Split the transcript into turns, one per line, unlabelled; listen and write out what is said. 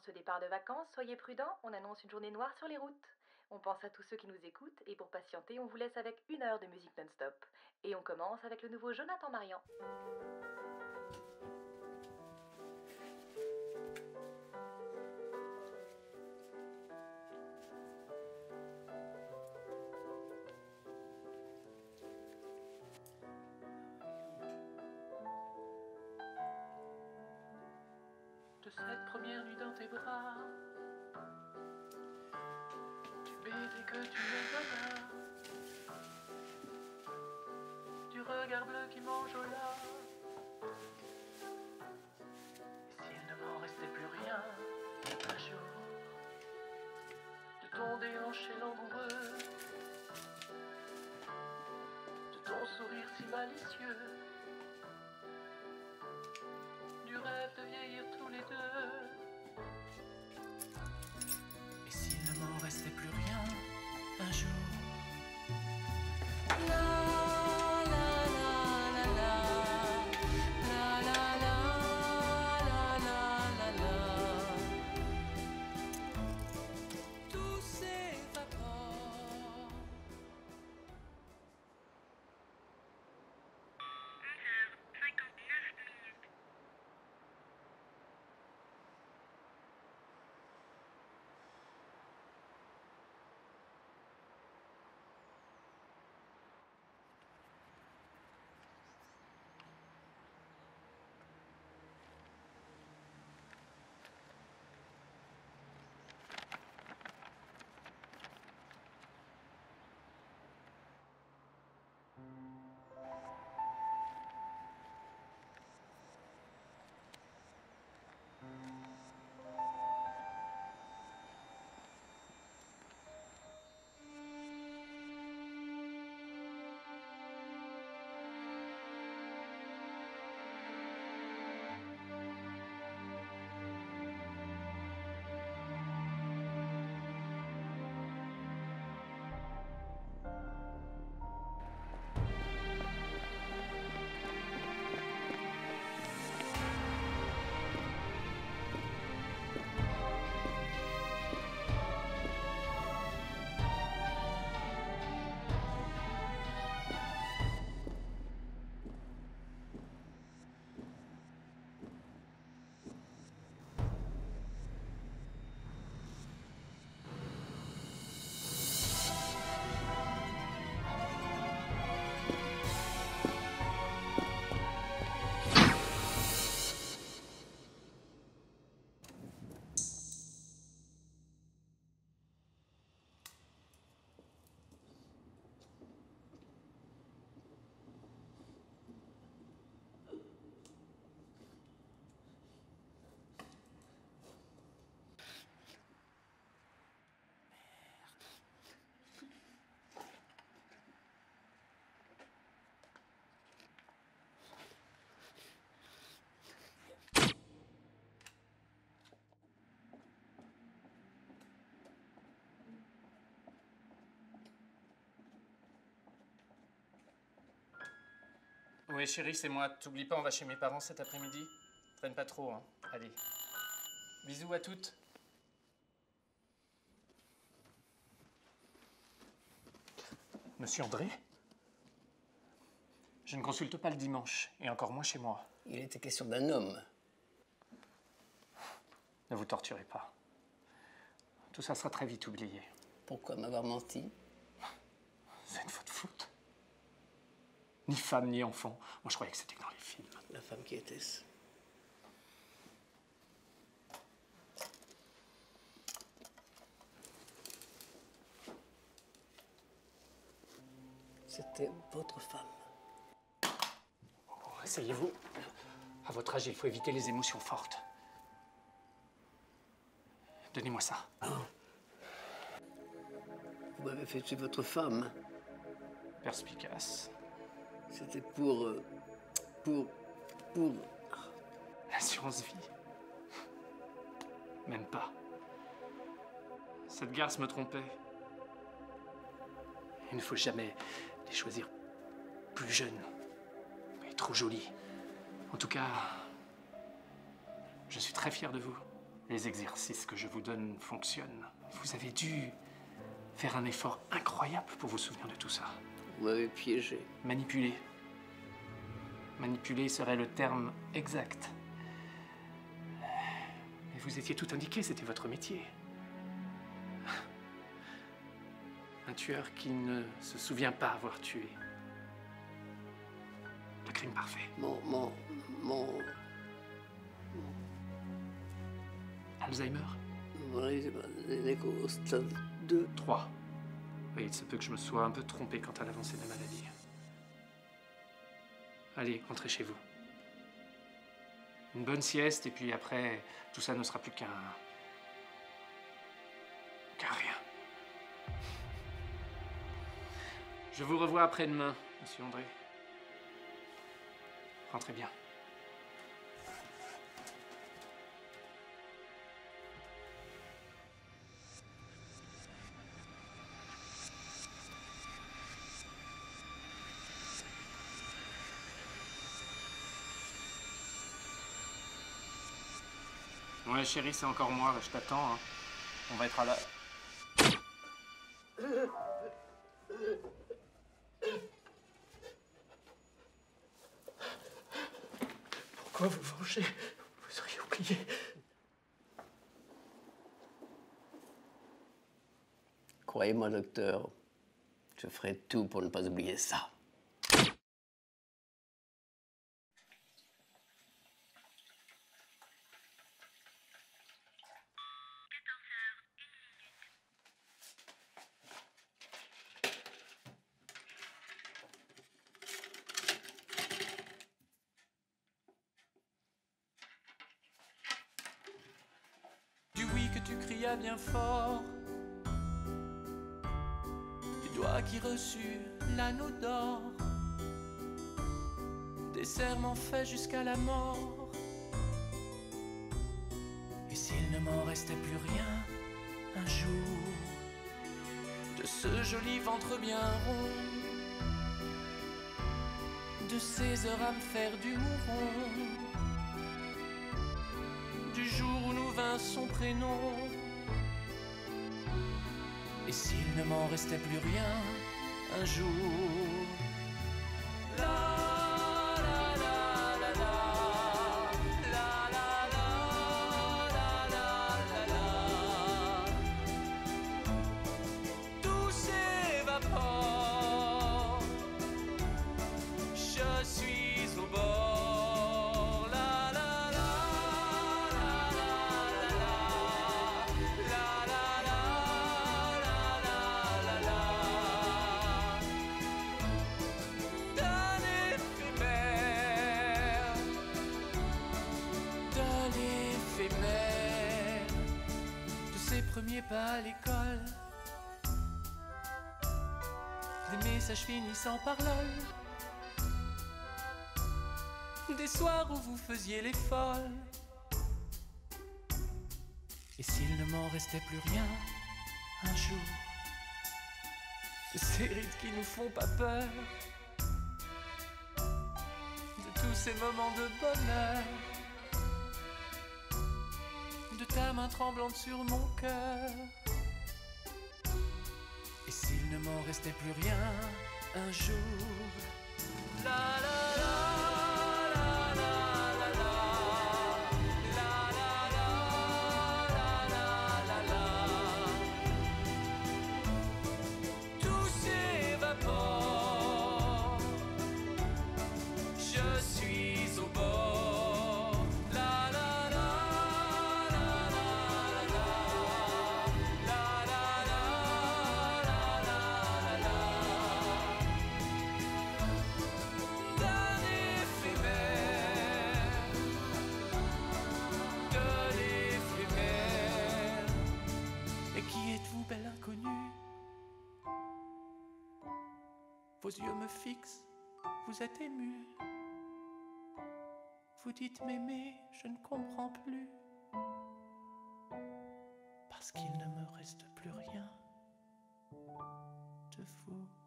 ce départ de vacances, soyez prudents, on annonce une journée noire sur les routes. On pense à tous ceux qui nous écoutent, et pour patienter, on vous laisse avec 1 heure de musique non-stop. Et on commence avec le nouveau Jonathan Marian.
De cette première nuit dans tes bras, du baiser que tu me donnas, du regard bleu qui m'enjôla. Et s'il ne m'en restait plus rien, un jour, de ton déhanché langoureux, de ton sourire si malicieux, du rêve de vieillir tous les deux. Et s'il ne m'en restait plus rien, un jour. Tout s'évapore.
11h59.
Oui, chérie, c'est moi. T'oublies pas, on va chez mes parents cet après-midi. Traîne pas trop, hein. Allez. Bisous à toutes. Monsieur André? Je ne consulte pas le dimanche, et encore moins chez moi.
Il était question d'un homme.
Ne vous torturez pas. Tout ça sera très vite oublié.
Pourquoi m'avoir menti?
C'est de votre faute. Ni femme, ni enfant. Moi, je croyais que c'était que dans les films.
La femme qui était-ce? C'était votre femme.
Oh, asseyez-vous. À votre âge, il faut éviter les émotions fortes. Donnez-moi ça.
Vous m'avez fait tuer votre femme.
Perspicace.
C'était pour...
L'assurance vie. Même pas. Cette garce me trompait. Il ne faut jamais les choisir plus jeunes et trop jolies. En tout cas, je suis très fier de vous. Les exercices que je vous donne fonctionnent. Vous avez dû faire un effort incroyable pour vous souvenir de tout ça.
Vous m'avez piégé.
Manipuler. Manipuler serait le terme exact. Mais vous étiez tout indiqué, c'était votre métier. Un tueur qui ne se souvient pas avoir tué. Le crime parfait.
Mon...
Alzheimer?
Il est au stade 2.
3. Oui, il se peut que je me sois un peu trompé quant à l'avancée de la maladie. Allez, rentrez chez vous. Une bonne sieste, et puis après, tout ça ne sera plus qu'un rien. Je vous revois après-demain, monsieur André. Rentrez bien. Ouais, chérie, c'est encore moi, je t'attends. Hein. On va être à la... Pourquoi vous vengez? Vous auriez oublié.
Croyez-moi, docteur, je ferai tout pour ne pas oublier ça.
Du oui que tu crias bien fort, du doigt qui reçut l'anneau d'or, des serments faits jusqu'à la mort. Et s'il ne m'en restait plus rien, un jour, de ce joli ventre bien rond, de ces heures à me faire du mouron, du jour où nous vint son prénom. Et s'il ne m'en restait plus rien, un jour. La la la la la, la la la la la la la. Tout s'évapore, je suis au bord. La la la la la la la, la la la la la la la. D'un éphémère, de ses premiers pas à l'école, des messages finissant par lol, des soirs où vous faisiez les folles. Et s'il ne m'en restait plus rien, un jour, de ces rides qui nous font pas peur, de tous ces moments de bonheur, de ta main tremblante sur mon cœur. Et s'il ne m'en restait plus rien, un jour, la la la la la la la, la la la la la la. Tout s'évapore, je suis au bord. La la la la la la, la la la la la la. D'un éphémère, de l'éphémère. Et qui êtes-vous, belle inconnue? Vos yeux me fixent, vous êtes ému. Vous dites m'aimer, je ne comprends plus. Parce qu'il ne me reste plus rien de vous.